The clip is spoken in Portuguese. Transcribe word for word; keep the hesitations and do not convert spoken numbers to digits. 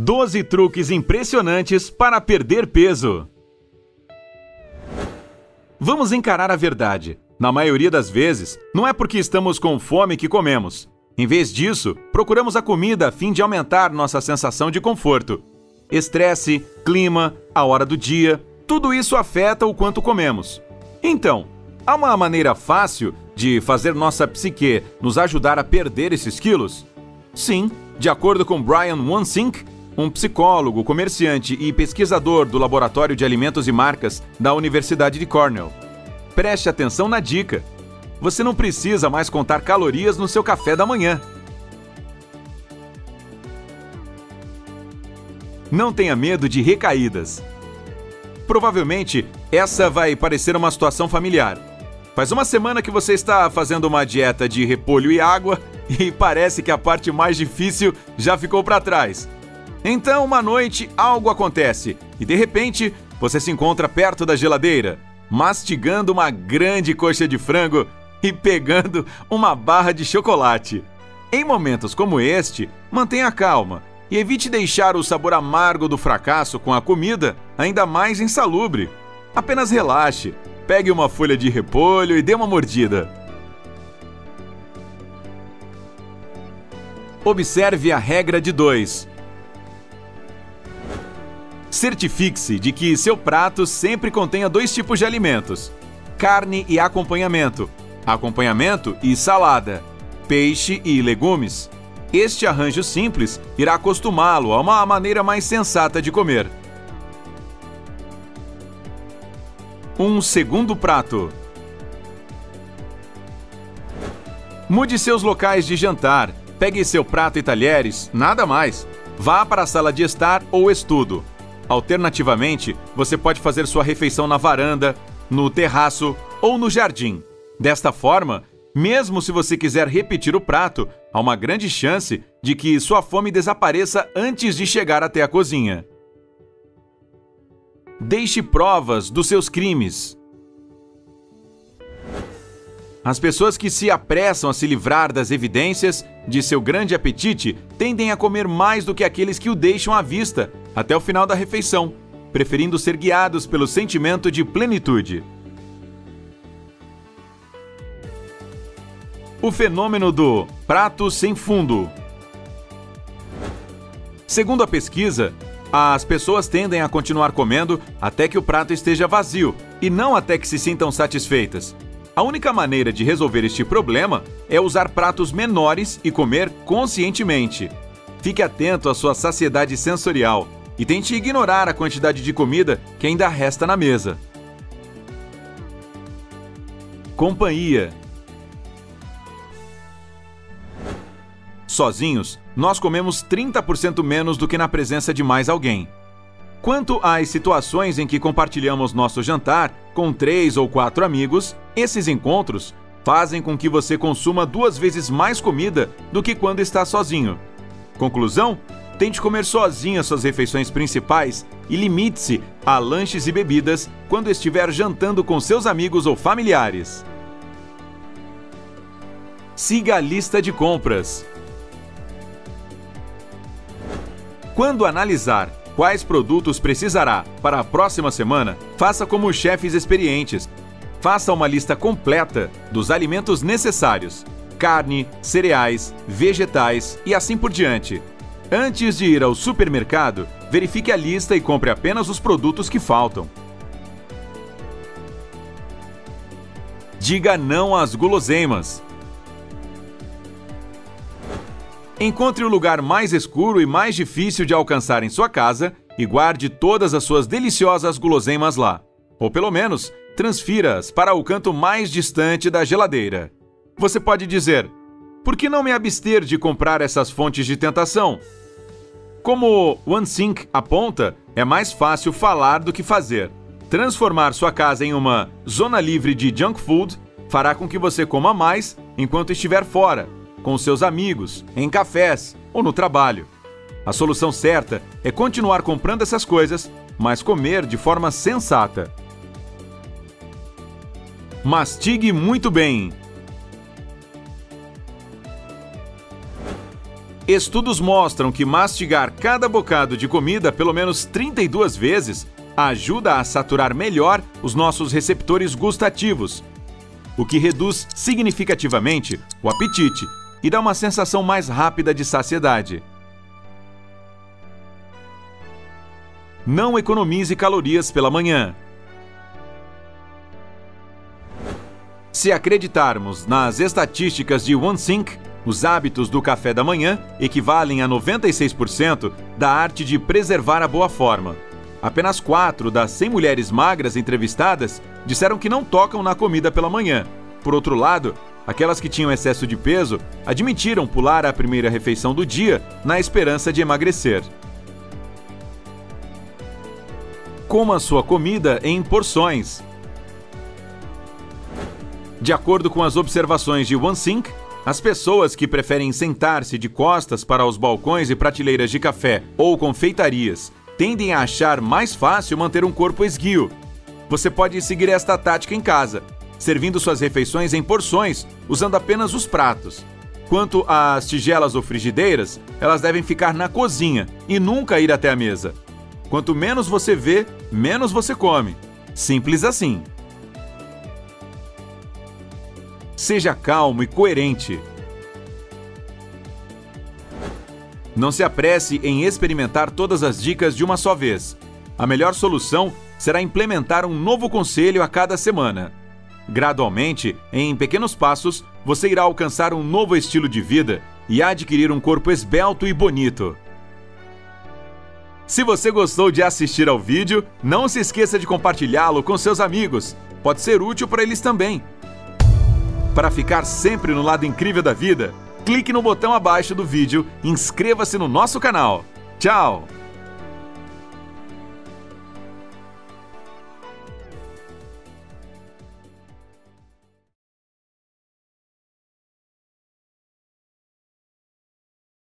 doze truques impressionantes para perder peso. Vamos encarar a verdade. Na maioria das vezes, não é porque estamos com fome que comemos. Em vez disso, procuramos a comida a fim de aumentar nossa sensação de conforto. Estresse, clima, a hora do dia, tudo isso afeta o quanto comemos. Então, há uma maneira fácil de fazer nossa psique nos ajudar a perder esses quilos? Sim, de acordo com Brian Wansink, um psicólogo, comerciante e pesquisador do Laboratório de Alimentos e Marcas da Universidade de Cornell. Preste atenção na dica. Você não precisa mais contar calorias no seu café da manhã. Não tenha medo de recaídas. Provavelmente, essa vai parecer uma situação familiar. Faz uma semana que você está fazendo uma dieta de repolho e água e parece que a parte mais difícil já ficou para trás. Então, uma noite, algo acontece e, de repente, você se encontra perto da geladeira, mastigando uma grande coxa de frango e pegando uma barra de chocolate. Em momentos como este, mantenha calma e evite deixar o sabor amargo do fracasso com a comida ainda mais insalubre. Apenas relaxe, pegue uma folha de repolho e dê uma mordida. Observe a regra de dois. Certifique-se de que seu prato sempre contenha dois tipos de alimentos: carne e acompanhamento, acompanhamento e salada, peixe e legumes. Este arranjo simples irá acostumá-lo a uma maneira mais sensata de comer. Um segundo prato. Mude seus locais de jantar. Pegue seu prato e talheres, nada mais. Vá para a sala de estar ou estudo. Alternativamente, você pode fazer sua refeição na varanda, no terraço ou no jardim. Desta forma, mesmo se você quiser repetir o prato, há uma grande chance de que sua fome desapareça antes de chegar até a cozinha. Deixe provas dos seus crimes. As pessoas que se apressam a se livrar das evidências de seu grande apetite tendem a comer mais do que aqueles que o deixam à vista até o final da refeição, preferindo ser guiados pelo sentimento de plenitude. O fenômeno do prato sem fundo. Segundo a pesquisa, as pessoas tendem a continuar comendo até que o prato esteja vazio e não até que se sintam satisfeitas. A única maneira de resolver este problema é usar pratos menores e comer conscientemente. Fique atento à sua saciedade sensorial e tente ignorar a quantidade de comida que ainda resta na mesa. Companhia. Sozinhos, nós comemos trinta por cento menos do que na presença de mais alguém. Quanto às situações em que compartilhamos nosso jantar com três ou quatro amigos, esses encontros fazem com que você consuma duas vezes mais comida do que quando está sozinho. Conclusão? Tente comer sozinho as suas refeições principais e limite-se a lanches e bebidas quando estiver jantando com seus amigos ou familiares. Siga a lista de compras. Quando analisar quais produtos precisará para a próxima semana, faça como os chefes experientes. Faça uma lista completa dos alimentos necessários: carne, cereais, vegetais e assim por diante. Antes de ir ao supermercado, verifique a lista e compre apenas os produtos que faltam. Diga não às guloseimas. Encontre o lugar mais escuro e mais difícil de alcançar em sua casa e guarde todas as suas deliciosas guloseimas lá. Ou pelo menos, transfira-as para o canto mais distante da geladeira. Você pode dizer: por que não me abster de comprar essas fontes de tentação? Como Wansink aponta, é mais fácil falar do que fazer. Transformar sua casa em uma zona livre de junk food fará com que você coma mais enquanto estiver fora, com seus amigos, em cafés ou no trabalho. A solução certa é continuar comprando essas coisas, mas comer de forma sensata. Mastigue muito bem. Estudos mostram que mastigar cada bocado de comida pelo menos trinta e duas vezes ajuda a saturar melhor os nossos receptores gustativos, o que reduz significativamente o apetite e dá uma sensação mais rápida de saciedade. Não economize calorias pela manhã. Se acreditarmos nas estatísticas de OneSync, os hábitos do café da manhã equivalem a noventa e seis por cento da arte de preservar a boa forma. Apenas quatro das cem mulheres magras entrevistadas disseram que não tocam na comida pela manhã. Por outro lado, aquelas que tinham excesso de peso admitiram pular a primeira refeição do dia na esperança de emagrecer. Coma sua comida em porções. De acordo com as observações de OneSync, as pessoas que preferem sentar-se de costas para os balcões e prateleiras de café ou confeitarias tendem a achar mais fácil manter um corpo esguio. Você pode seguir esta tática em casa, servindo suas refeições em porções, usando apenas os pratos. Quanto às tigelas ou frigideiras, elas devem ficar na cozinha e nunca ir até a mesa. Quanto menos você vê, menos você come. Simples assim. Seja calmo e coerente. Não se apresse em experimentar todas as dicas de uma só vez. A melhor solução será implementar um novo conselho a cada semana. Gradualmente, em pequenos passos, você irá alcançar um novo estilo de vida e adquirir um corpo esbelto e bonito. Se você gostou de assistir ao vídeo, não se esqueça de compartilhá-lo com seus amigos. Pode ser útil para eles também. Para ficar sempre no lado incrível da vida, clique no botão abaixo do vídeo e inscreva-se no nosso canal. Tchau!